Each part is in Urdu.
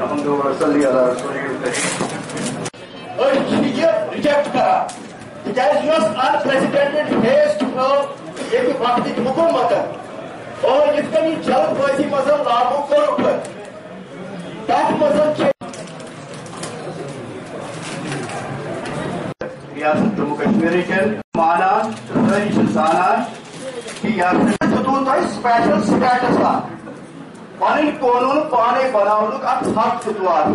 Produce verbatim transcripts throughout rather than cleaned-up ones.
ریجیکٹ کرا تاز انپریسیڈنٹڈ ہیسٹ یہ وقت حکومت اور اس کن جلد بازی مز لاگو کور تک مز ریاست جموں کشمیر کن مانان ساری زانان کہ سپیشل سٹیٹس پن قانون پانے بناؤن اخ حق فتوار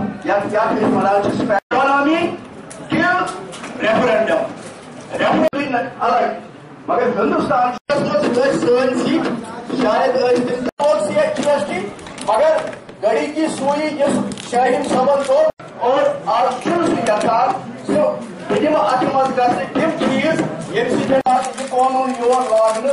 اکنامی کل ریفرنڈم ریفرنڈم الگ مگر ہندوستان سن سیٹ شاید جی ایس ٹی مگر گڑی کی سوئی جس شاہین صبر کو اور آج یار سو دم ات مز گھر تم چیز یم سب قانون یور لاگنے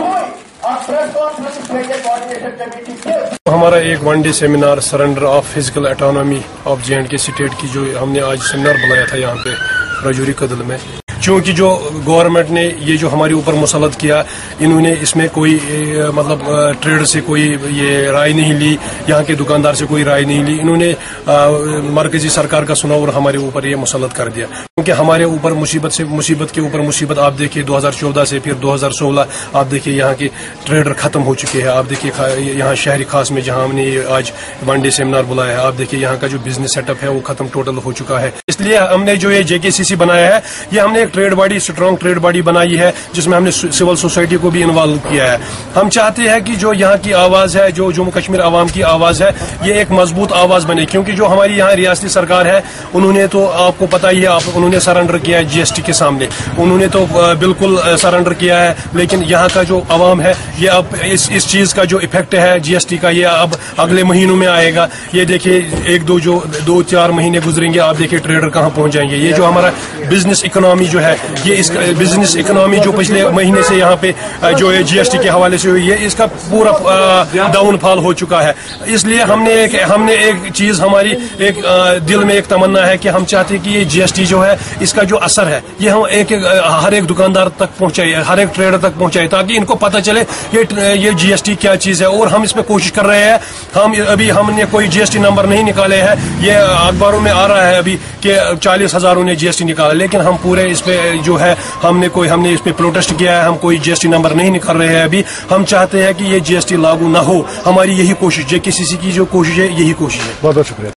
ہمارا ایک one day seminar surrender of fiscal autonomy of J and K state کی جو ہم نے آج سیمینار بنایا تھا یہاں پہ راجوری کدل میں، چونکہ جو گورنمنٹ نے یہ جو ہمارے اوپر مسلط کیا، انہوں نے اس میں کوئی مطلب ٹریڈ سے کوئی یہ رائے نہیں لی، یہاں کے دکاندار سے کوئی رائے نہیں لی، انہوں نے مرکزی سرکار کا سنا اور ہمارے اوپر یہ مسلط کر دیا، کیونکہ ہمارے اوپر مصیبت سے مصیبت کے اوپر مصیبت آپ دیکھیے دو ہزار چودہ سے پھر دو ہزار سولہ آپ دیکھیے یہاں کے ٹریڈر ختم ہو چکے ہیں، آپ دیکھیے یہاں شہری خاص میں جہاں ہم نے آج ون ڈے سیمینار بلایا ہے، آپ دیکھیے یہاں کا جو بزنس سیٹ اپ ہے وہ ختم ٹوٹل ہو چکا ہے، اس لیے ہم نے جو یہ جے کے سی سی بنایا ہے، یہ ہم نے ایک trade body strong trade body بنائی ہے جس میں ہم نے سول سوسائٹی کو بھی انوالو کیا ہے۔ ہم چاہتے ہیں کہ جو یہاں کی آواز ہے، جو جموں کشمیر عوام کی آواز ہے، یہ ایک مضبوط آواز بنے، کیونکہ جو ہماری یہاں ریاستی سرکار ہے انہوں نے تو آپ کو پتہ ہی ہے، آپ انہوں نے سرنڈر کیا ہے جی ایس ٹی کے سامنے، انہوں نے تو بالکل سرنڈر کیا ہے، لیکن یہاں کا جو عوام ہے یہ اب اس اس چیز کا جو افیکٹ ہے جی ایس ٹی کا یہ اب اگلے مہینوں میں آئے گا۔ یہ دیکھیے ایک دو جو دو چار مہینے گزریں گے، آپ دیکھیے ٹریڈر کہاں پہنچ جائیں گے۔ یہ جو ہمارا بزنس اکنامی جو ہے، یہ اس بزنس اکنامی جو پچھلے مہینے سے یہاں پہ جو ہے جی ایس ٹی کے حوالے سے ہوئی ہے، اس کا پورا ڈاؤن فال ہو چکا ہے۔ اس لیے ہم نے ایک ہم نے ایک چیز ہماری ایک دل میں ایک تمنا ہے کہ ہم چاہتے ہیں کہ یہ جی ایس ٹی جو ہے اس کا جو اثر ہے یہ ہم ایک ہر ایک دکاندار تک پہنچائے، ہر ایک ٹریڈر تک پہنچائے، تاکہ ان کو پتہ چلے یہ یہ جی ایس ٹی کیا چیز ہے۔ اور ہم اس پہ کوشش کر رہے ہیں، ہم ابھی ہم نے کوئی جی ایس ٹی نمبر نہیں نکالے ہیں، یہ اخباروں میں آ رہا ہے ابھی کہ چالیس ہزاروں نے جی ایس ٹی نکالا، لیکن ہم پورے اس پہ جو ہے ہم نے کوئی ہم نے اس پہ پروٹیسٹ کیا ہے، ہم کوئی جی ایس ٹی نمبر نہیں نکال رہے ہیں ابھی۔ ہم چاہتے ہیں کہ یہ جی ایس ٹی لاگو نہ ہو، ہماری یہی کوشش، جے کے سی سی کی جو کوشش ہے یہی کوشش ہے۔ بہت بہت شکریہ۔